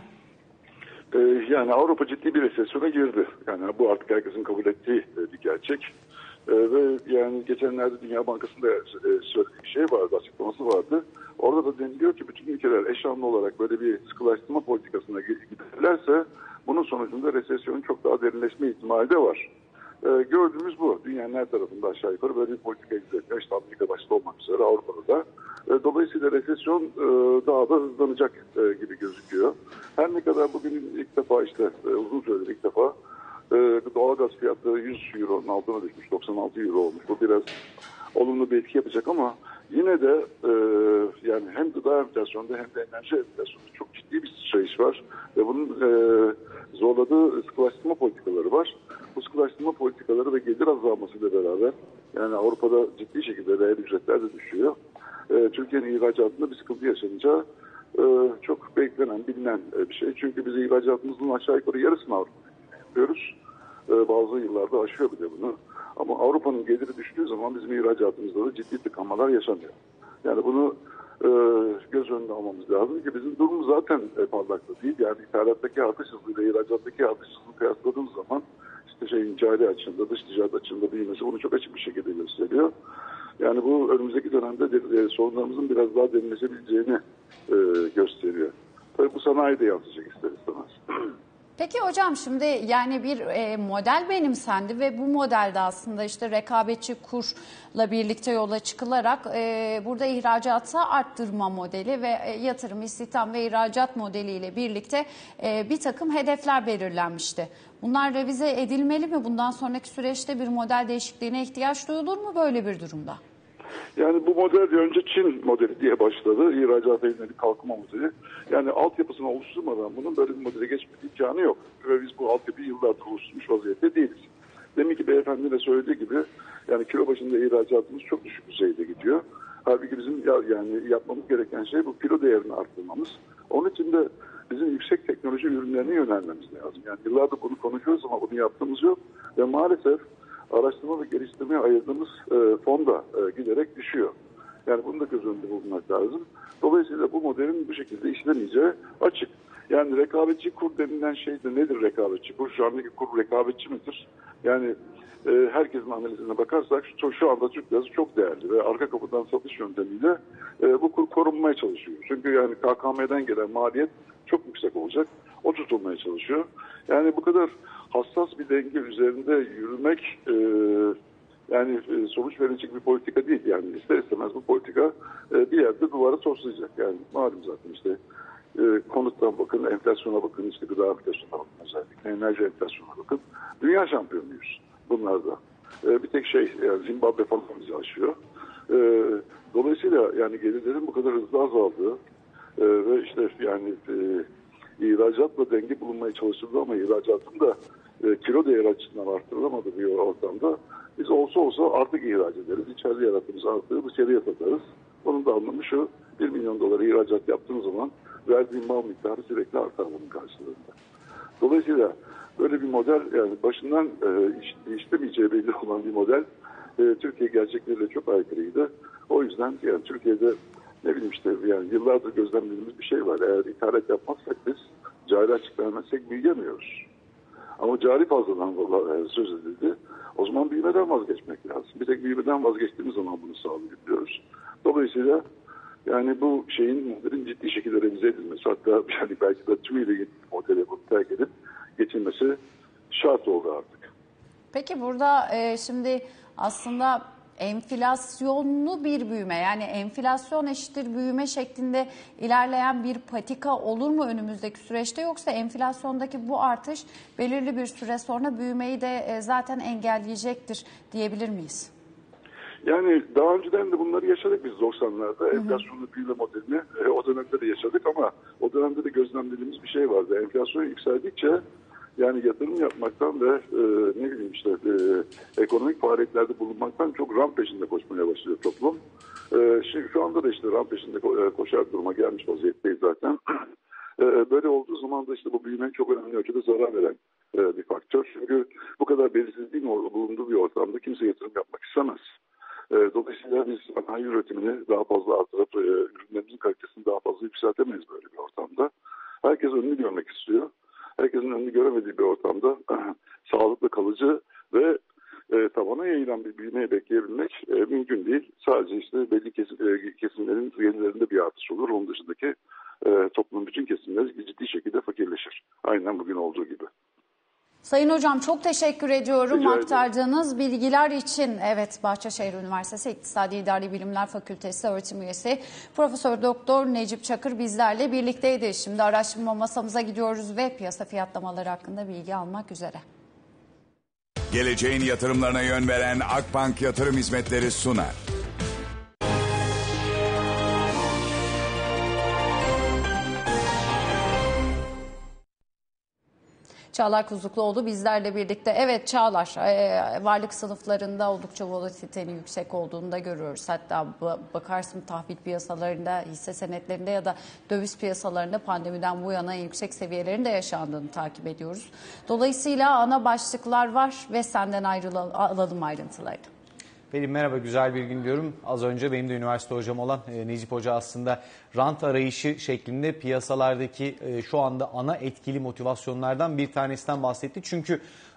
Yani Avrupa ciddi bir resesyona girdi. Yani bu artık herkesin kabul ettiği bir gerçek. Ve yani geçenlerde Dünya Bankası'nda söylediği bir şey vardı, açıklaması vardı. Orada da deniliyor ki bütün ülkeler eş anlı olarak böyle bir sıkılaştırma politikasına giderlerse bunun sonucunda resesyonun çok daha derinleşme ihtimali de var. Ee, gördüğümüz bu. Dünyanın her tarafında aşağı yukarı böyle bir politika izleniyor. İşte Amerika başta olmak üzere Avrupa'da da. Ee, dolayısıyla resesyon e, daha da hızlanacak e, gibi gözüküyor. Her ne kadar bugün ilk defa işte e, uzun süredir ilk defa e, doğalgaz fiyatları yüz euronun altına düşmüş. doksan altı euro olmuş. Bu biraz olumlu bir etki yapacak ama yine de e, yani hem gıda enflasyonunda hem de enerji enflasyonunda çok ciddi bir sıçrayış var. Ve bunun e, zorladığı sıkılaştırma politikaları var. Bu sıkılaştırma politikaları ve gelir azalmasıyla beraber yani Avrupa'da ciddi şekilde reel ücretler de düşüyor. E, Türkiye'nin ihracatında bir sıkıntı yaşanacağı e, çok beklenen, bilinen bir şey. Çünkü biz ihracatımızın aşağı yukarı yarısını Avrupa'da yapıyoruz. E, bazı yıllarda aşıyor bile bunu. Ama Avrupa'nın geliri düştüğü zaman bizim ihracatımızda da ciddi tıkanmalar yaşanıyor. Yani bunu e, göz önünde almamız lazım ki bizim durumumuz zaten e, parlakta değil. Yani ithalattaki artış hızıyla ihracattaki artış hızını kıyasladığımız zaman işte şeyin cari açığında, dış ticaret açığında büyümesi bunu çok açık bir şekilde gösteriyor. Yani bu önümüzdeki dönemde de, e, sorunlarımızın biraz daha derinleşebileceğini e, gösteriyor. Tabii bu sanayi de yansıyacak ister istemez. Peki hocam şimdi yani bir e, model benimsendi ve bu modelde aslında işte rekabetçi kurla birlikte yola çıkılarak e, burada ihracatı arttırma modeli ve e, yatırım, istihdam ve ihracat modeliyle birlikte e, bir takım hedefler belirlenmişti. Bunlar revize edilmeli mi? Bundan sonraki süreçte bir model değişikliğine ihtiyaç duyulur mu böyle bir durumda? Yani bu model önce Çin modeli diye başladı. İhracata yönelik kalkınma modeli. Yani altyapısını oluşturmadan bunun böyle bir modele geçme imkanı yok. Ve biz bu altyapıyı yıllardır oluşturmuş vaziyette değiliz. Demin ki beyefendi de söylediği gibi yani kilo başında ihracatımız çok düşük düzeyde gidiyor. Halbuki bizim ya, yani yapmamız gereken şey bu kilo değerini arttırmamız. Onun için de bizim yüksek teknoloji ürünlerine yönelmemiz lazım. Yani yıllardır bunu konuşuyoruz ama bunu yaptığımız yok. Ve maalesef araştırma ve geliştirmeye ayırdığımız e, fonda e, giderek düşüyor. Yani bunu da göz önünde bulunmak lazım. Dolayısıyla bu modelin bu şekilde işlemeyeceği açık. Yani rekabetçi kur denilen şey de nedir rekabetçi kur? Şu andaki kur rekabetçi midir? Yani e, herkesin analizine bakarsak şu, şu anda Türk lirası çok değerli ve arka kapıdan satış yöntemiyle e, bu kur korunmaya çalışıyor. Çünkü yani K K M'den gelen maliyet çok yüksek olacak. O tutulmaya çalışıyor. Yani bu kadar hassas bir denge üzerinde yürümek e, yani e, sonuç verecek bir politika değil. Yani ister istemez bu politika e, bir yerde duvara toslayacak. Yani malum zaten işte e, konuttan bakın, enflasyona bakın, işte gıda enflasyona bakın özellikle, enerji enflasyona bakın. Dünya şampiyonuyuz bunlarda. E, bir tek şey yani Zimbabwe falan bizi aşıyor. E, dolayısıyla yani gelirlerin bu kadar hızlı azaldığı e, ve işte yani e, ihracatla denge bulunmaya çalışıldı ama ihracatın da e, kilo değeri açısından arttırılamadığı bir ortamda biz olsa olsa artık ihraç ederiz. İçeride yarattığımız artığı dışarıya satarız. Bunun da anlamı şu, bir milyon doları ihracat yaptığınız zaman verdiğim mal miktarı sürekli artar bunun karşılığında. Dolayısıyla böyle bir model yani başından e, iş, işlemeyeceği belli olan bir model e, Türkiye gerçekleriyle çok aykırıydı. O yüzden yani Türkiye'de ne bileyim işte yani yıllardır gözlemlediğimiz bir şey var. Eğer ithalat yapmazsak biz cari açık vermezsek büyüyemiyoruz. Ama cari fazladan söz edildi. O zaman büyümeden vazgeçmek lazım. Bir tek büyümeden vazgeçtiğimiz zaman bunu sağlayabiliyoruz. Dolayısıyla yani bu şeyin modelin ciddi şekilde revize edilmesi, hatta yani belki de tümüyle yeni modele bunu terk edip geçilmesi şart oldu artık. Peki burada e, şimdi aslında enflasyonlu bir büyüme, yani enflasyon eşittir büyüme şeklinde ilerleyen bir patika olur mu önümüzdeki süreçte, yoksa enflasyondaki bu artış belirli bir süre sonra büyümeyi de zaten engelleyecektir diyebilir miyiz? Yani daha önceden de bunları yaşadık biz doksanlarda. Enflasyonlu büyüme modelini e, o dönemde de yaşadık ama o dönemde de gözlemlediğimiz bir şey vardı. Enflasyon yükseldikçe yani yatırım yapmaktan ve e, ne bileyim işte e, ekonomik faaliyetlerde bulunmaktan çok rant peşinde koşmaya başlıyor toplum. E, şimdi şu anda da işte rant peşinde ko- koşar duruma gelmiş vaziyetteyiz zaten. e, böyle olduğu zaman da işte bu büyümenin çok önemli ölçüde zarar veren e, bir faktör. Çünkü bu kadar belirsizliğin bulunduğu bir ortamda kimse yatırım yapmak istemez. E, dolayısıyla biz sanayi üretimini daha fazla artırıp e, ürünlerimizin kalitesini daha fazla yükseltemeyiz böyle bir ortamda. Herkes önünü görmek istiyor. Herkesin önünü göremediği bir ortamda sağlıklı, kalıcı ve e, tabana yayılan bir büyümeyi bekleyebilmek e, mümkün değil. Sadece işte belli kesim, e, kesimlerin gelirlerinde bir artış olur. Onun dışındaki e, toplumun bütün kesimleri ciddi şekilde fakirleşir. Aynen bugün olduğu gibi. Sayın Hocam çok teşekkür ediyorum aktardığınız bilgiler için. Evet, Bahçeşehir Üniversitesi İktisadi İdari Bilimler Fakültesi öğretim üyesi Profesör Doktor Necip Çakır bizlerle birlikteydi. Şimdi araştırma masamıza gidiyoruz ve piyasa fiyatlamaları hakkında bilgi almak üzere. Geleceğin yatırımlarına yön veren Akbank Yatırım Hizmetleri sunar. Çağlar Kuzukluoğlu bizlerle birlikte. Evet Çağlar, e, varlık sınıflarında oldukça volatilitenin yüksek olduğunu da görüyoruz. Hatta bakarsın tahvil piyasalarında, hisse senetlerinde ya da döviz piyasalarında pandemiden bu yana en yüksek seviyelerin de yaşandığını takip ediyoruz. Dolayısıyla ana başlıklar var ve senden ayrılalım, alalım ayrıntılarını. Pelin merhaba, güzel bir gün diyorum. Az önce benim de üniversite hocam olan e, Necip Hoca aslında rant arayışı şeklinde piyasalardaki e, şu anda ana etkili motivasyonlardan bir tanesinden bahsetti. Çünkü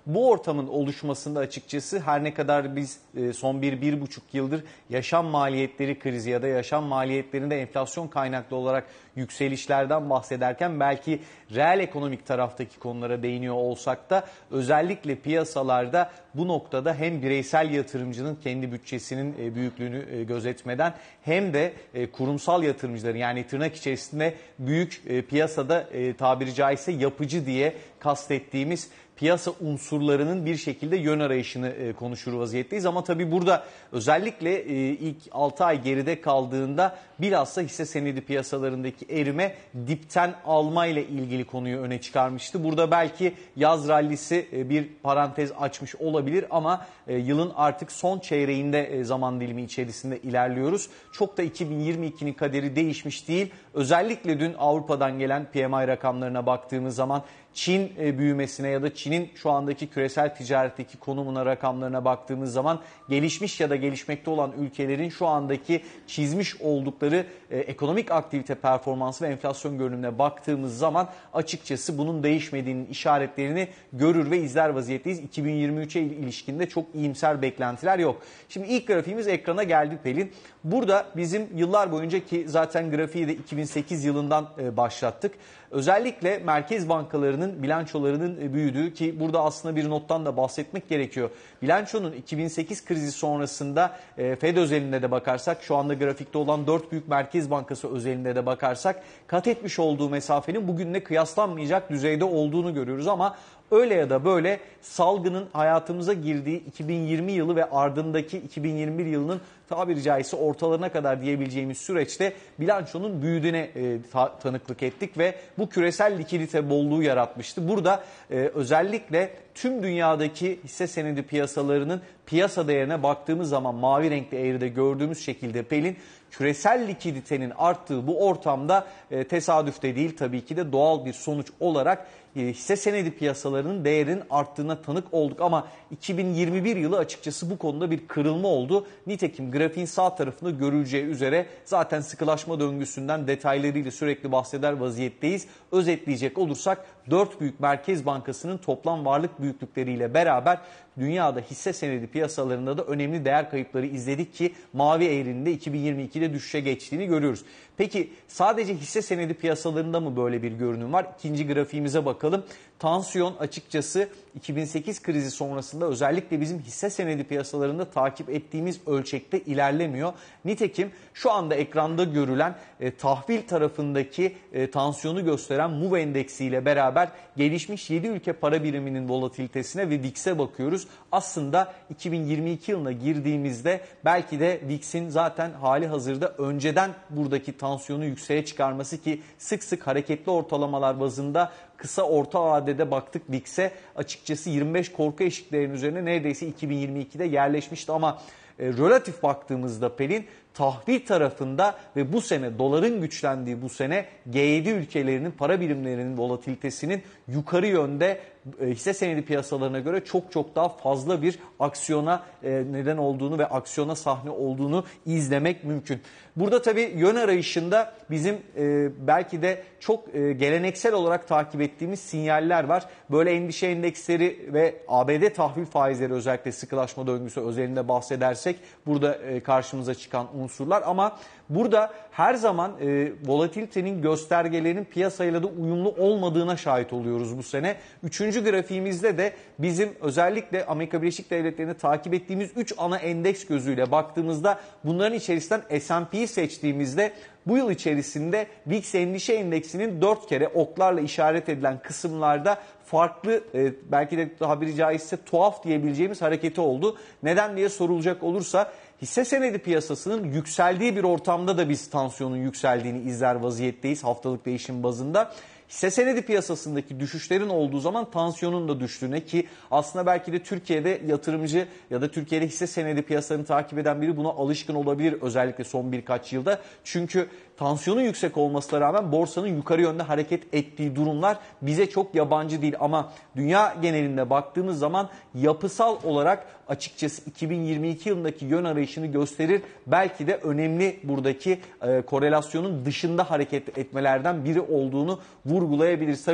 Bu ortamın oluşmasında açıkçası her ne kadar biz son bir, bir buçuk yıldır yaşam maliyetleri krizi ya da yaşam maliyetlerinde enflasyon kaynaklı olarak yükselişlerden bahsederken belki reel ekonomik taraftaki konulara değiniyor olsak da özellikle piyasalarda bu noktada hem bireysel yatırımcının kendi bütçesinin büyüklüğünü gözetmeden hem de kurumsal yatırımcıların, yani tırnak içerisinde büyük piyasada tabiri caizse yapıcı diye kastettiğimiz piyasa unsurlarının bir şekilde yön arayışını konuşur vaziyetteyiz. Ama tabii burada özellikle ilk altı ay geride kaldığında bilhassa hisse senedi piyasalarındaki erime dipten alma ile ilgili konuyu öne çıkarmıştı. Burada belki yaz rallisi bir parantez açmış olabilir ama yılın artık son çeyreğinde zaman dilimi içerisinde ilerliyoruz. Çok da iki bin yirmi ikinin kaderi değişmiş değil. Özellikle dün Avrupa'dan gelen P M I rakamlarına baktığımız zaman Çin büyümesine ya da Çin'in şu andaki küresel ticaretteki konumuna, rakamlarına baktığımız zaman gelişmiş ya da gelişmekte olan ülkelerin şu andaki çizmiş oldukları e, ekonomik aktivite performansı ve enflasyon görünümüne baktığımız zaman açıkçası bunun değişmediğinin işaretlerini görür ve izler vaziyetteyiz. iki bin yirmi üçe ilişkinde çok iyimser beklentiler yok. Şimdi ilk grafiğimiz ekrana geldi Pelin. Burada bizim yıllar boyunca, ki zaten grafiği de iki bin sekiz yılından e, başlattık. Özellikle merkez bankalarının bilançolarının büyüdüğü, ki burada aslında bir nottan da bahsetmek gerekiyor. Bilançonun iki bin sekiz krizi sonrasında e, Fed özelinde de bakarsak, şu anda grafikte olan dört büyük merkez bankası özelinde de bakarsak kat etmiş olduğu mesafenin bugünle kıyaslanmayacak düzeyde olduğunu görüyoruz. Ama öyle ya da böyle salgının hayatımıza girdiği iki bin yirmi yılı ve ardındaki iki bin yirmi bir yılının tabiri caizse ortalarına kadar diyebileceğimiz süreçte bilançonun büyüdüğüne e, ta, tanıklık ettik ve bu küresel likidite bolluğu yaratmıştı. Burada e, özellikle tüm dünyadaki hisse senedi piyasalarının piyasa değerine baktığımız zaman mavi renkli eğride gördüğümüz şekilde Pelin, küresel likiditenin arttığı bu ortamda e, tesadüf de değil, tabii ki de doğal bir sonuç olarak e, hisse senedi piyasalarının değerinin arttığına tanık olduk. Ama iki bin yirmi bir yılı açıkçası bu konuda bir kırılma oldu. Nitekim grafiğin sağ tarafında görüleceği üzere zaten sıkılaşma döngüsünden detaylarıyla sürekli bahseder vaziyetteyiz. Özetleyecek olursak dört büyük merkez bankasının toplam varlık büyüklükleriyle beraber dünyada hisse senedi piyasalarında da önemli değer kayıpları izledik ki mavi eğrinin de iki bin yirmi ikide düşüşe geçtiğini görüyoruz. Peki sadece hisse senedi piyasalarında mı böyle bir görünüm var? İkinci grafiğimize bakalım. Tansiyon açıkçası iki bin sekiz krizi sonrasında özellikle bizim hisse senedi piyasalarında takip ettiğimiz ölçekte ilerlemiyor. Nitekim şu anda ekranda görülen e, tahvil tarafındaki e, tansiyonu gösteren MOVE endeksiyle beraber gelişmiş yedi ülke para biriminin volatilitesine ve V I X'e bakıyoruz. Aslında iki bin yirmi iki yılına girdiğimizde belki de V I X'in zaten hali hazırda önceden buradaki tansiyonu yükseğe çıkarması, ki sık sık hareketli ortalamalar bazında kısa orta vadede baktık V I X'e, açıkçası yirmi beş korku eşiklerinin üzerine neredeyse iki bin yirmi ikide yerleşmişti. Ama e, relatif baktığımızda Pelin, tahvil tarafında ve bu sene doların güçlendiği bu sene G yedi ülkelerinin para birimlerinin volatilitesinin yukarı yönde e, hisse senedi piyasalarına göre çok çok daha fazla bir aksiyona e, neden olduğunu ve aksiyona sahne olduğunu izlemek mümkün. Burada tabii yön arayışında bizim e, belki de çok e, geleneksel olarak takip ettiğimiz sinyaller var. Böyle endişe endeksleri ve A B D tahvil faizleri, özellikle sıkılaşma döngüsü özelinde bahsedersek burada e, karşımıza çıkan unsurlar. Ama burada her zaman e, volatilitenin göstergelerinin piyasayla da uyumlu olmadığına şahit oluyoruz bu sene. Üçüncü grafiğimizde de bizim özellikle Amerika Birleşik Devletleri'nde takip ettiğimiz üç ana endeks gözüyle baktığımızda, bunların içerisinden S and P'yi seçtiğimizde bu yıl içerisinde V I X endişe endeksinin dört kere oklarla işaret edilen kısımlarda farklı, e, belki de tabiri caizse tuhaf diyebileceğimiz hareketi oldu. Neden diye sorulacak olursa, hisse senedi piyasasının yükseldiği bir ortamda da biz tansiyonun yükseldiğini izler vaziyetteyiz haftalık değişim bazında. Hisse senedi piyasasındaki düşüşlerin olduğu zaman tansiyonun da düştüğüne, ki aslında belki de Türkiye'de yatırımcı ya da Türkiye'de hisse senedi piyasalarını takip eden biri buna alışkın olabilir özellikle son birkaç yılda. Çünkü tansiyonun yüksek olmasına rağmen borsanın yukarı yönde hareket ettiği durumlar bize çok yabancı değil. Ama dünya genelinde baktığımız zaman yapısal olarak açıkçası iki bin yirmi iki yılındaki yön arayışını gösterir. Belki de önemli buradaki e, korelasyonun dışında hareket etmelerden biri olduğunu vurgulayabiliriz. Tabii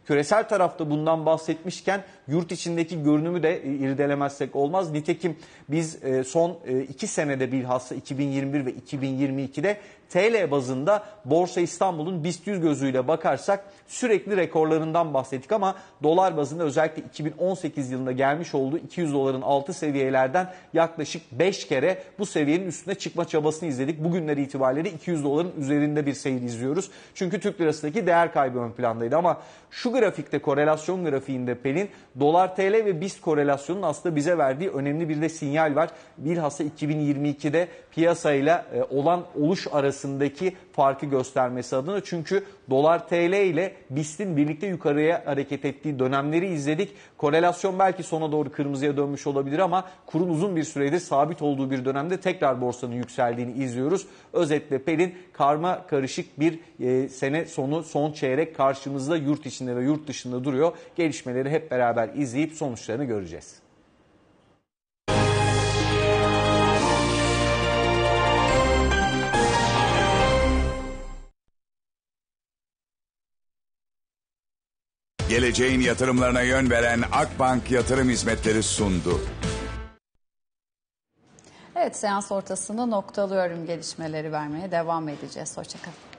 Küresel tarafta bundan bahsetmişken yurt içindeki görünümü de irdelemezsek olmaz. Nitekim biz son iki senede bilhassa iki bin yirmi bir ve iki bin yirmi ikide T L bazında Borsa İstanbul'un BIST yüz gözüyle bakarsak sürekli rekorlarından bahsettik ama dolar bazında özellikle iki bin on sekiz yılında gelmiş olduğu iki yüz doların altı seviyelerden yaklaşık beş kere bu seviyenin üstüne çıkma çabasını izledik. Bugünler itibariyle iki yüz doların üzerinde bir seyir izliyoruz. Çünkü Türk lirasındaki değer kaybı ön plandaydı ama şu grafikte, korelasyon grafiğinde Pelin, dolar T L ve BIST korelasyonunun aslında bize verdiği önemli bir de sinyal var. Bilhassa iki bin yirmi ikide piyasayla olan oluş arasındaki farkı göstermesi adına. Çünkü dolar T L ile BIST'in birlikte yukarıya hareket ettiği dönemleri izledik. Korelasyon belki sona doğru kırmızıya dönmüş olabilir ama kurun uzun bir süredir sabit olduğu bir dönemde tekrar borsanın yükseldiğini izliyoruz. Özetle Pelin, karma karışık bir e, sene sonu, son çeyrek karşımızda yurt içinde ve yurt dışında duruyor. Gelişmeleri hep beraber izleyip sonuçlarını göreceğiz. Geleceğin yatırımlarına yön veren Akbank Yatırım Hizmetleri sundu. Evet, seans ortasını noktalıyorum. Gelişmeleri vermeye devam edeceğiz. Hoşça kalın.